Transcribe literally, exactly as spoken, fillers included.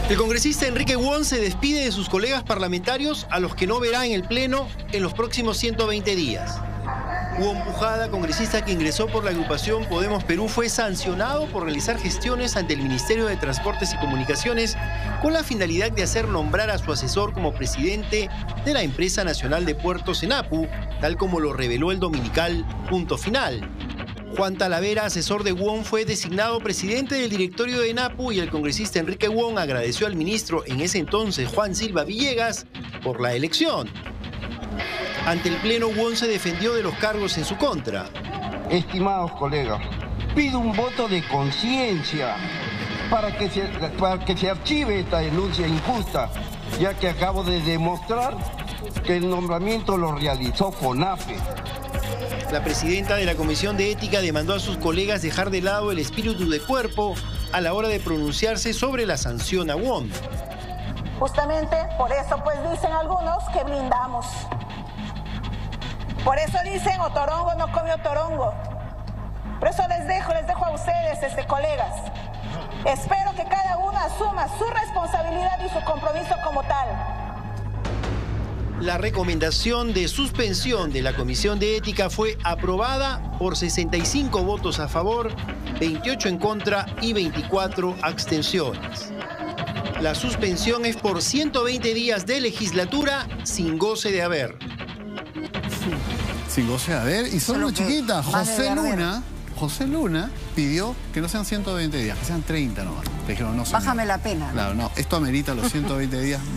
El congresista Enrique Wong se despide de sus colegas parlamentarios a los que no verá en el Pleno en los próximos ciento veinte días. Wong Pujada, congresista que ingresó por la agrupación Podemos Perú, fue sancionado por realizar gestiones ante el Ministerio de Transportes y Comunicaciones con la finalidad de hacer nombrar a su asesor como presidente de la Empresa Nacional de Puertos ENAPU, tal como lo reveló el dominical Punto Final. Juan Talavera, asesor de Wong, fue designado presidente del directorio de ENAPU y el congresista Enrique Wong agradeció al ministro en ese entonces, Juan Silva Villegas, por la elección. Ante el Pleno, Wong se defendió de los cargos en su contra. Estimados colegas, pido un voto de conciencia para que se, para que se archive esta denuncia injusta, ya que acabo de demostrar que el nombramiento lo realizó FONAPE. La presidenta de la Comisión de Ética demandó a sus colegas dejar de lado el espíritu de cuerpo a la hora de pronunciarse sobre la sanción a Wong. Justamente por eso pues dicen algunos que blindamos. Por eso dicen Otorongo no comió torongo. Por eso les dejo, les dejo a ustedes, este, colegas. Espero que cada uno asuma su responsabilidad y su compromiso como tal. La recomendación de suspensión de la Comisión de Ética fue aprobada por sesenta y cinco votos a favor, veintiocho en contra y veinticuatro abstenciones. La suspensión es por ciento veinte días de legislatura sin goce de haber. Sin goce de haber, y son muy chiquitas. José Luna, José Luna pidió que no sean ciento veinte días, que sean treinta nomás. Le dijeron, no, señor. Bájame la pena. Claro, no, esto amerita los ciento veinte días.